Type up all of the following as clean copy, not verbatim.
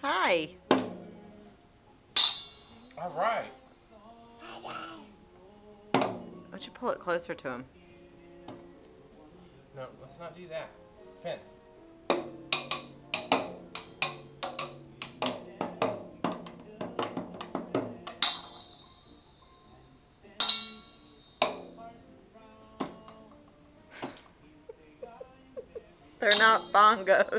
Hi. All right. Why don't you pull it closer to him? No, let's not do that. Finn. They're not bongos.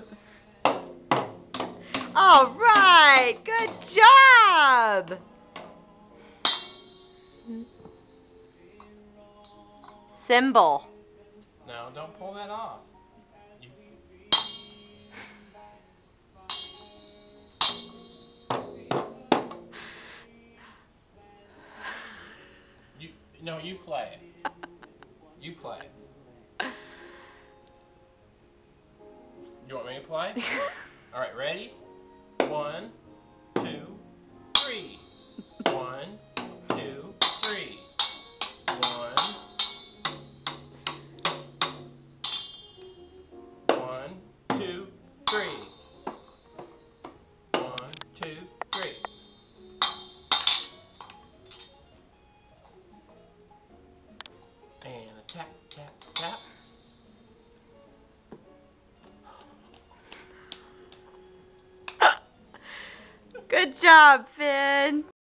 All right. Good job. Symbol. No, don't pull that off. No, you play it. You play it. You want me to play? All right, ready? 1, 2, 3. 1, 2, 3. 1, 1, 2, 3. 1, 2, 3. And a tap, tap, tap. Good job, Finn.